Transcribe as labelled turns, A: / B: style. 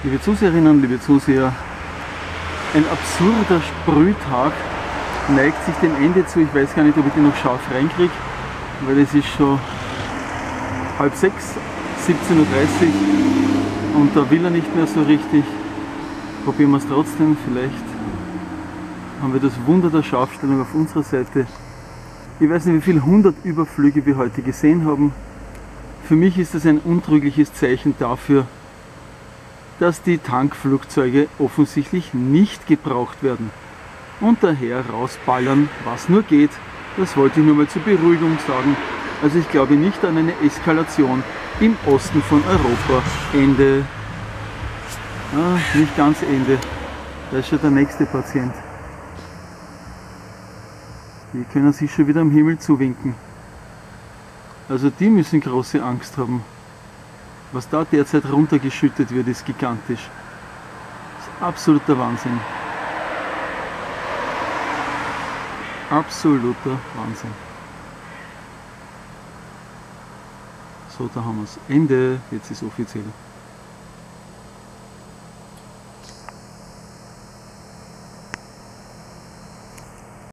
A: Liebe Zuseherinnen, liebe Zuseher, ein absurder Sprühtag neigt sich dem Ende zu. Ich weiß gar nicht, ob ich den noch scharf reinkriege, weil es ist schon 5:30, 17:30 Uhr und da will er nicht mehr so richtig. Probieren wir es trotzdem, vielleicht haben wir das Wunder der Scharfstellung auf unserer Seite. Ich weiß nicht, wie viele 100 Überflüge wir heute gesehen haben. Für mich ist das ein untrügliches Zeichen dafür, dass die Tankflugzeuge offensichtlich nicht gebraucht werden und daher rausballern, was nur geht. Das wollte ich nur mal zur Beruhigung sagen. Also ich glaube nicht an eine Eskalation im Osten von Europa. Ende. Nicht ganz Ende. Da ist schon der nächste Patient. Die können sich schon wieder am Himmel zuwinken. Also die müssen große Angst haben. Was da derzeit runtergeschüttet wird, ist gigantisch. Das ist absoluter Wahnsinn. Absoluter Wahnsinn. So, da haben wir es. Ende. Jetzt ist offiziell.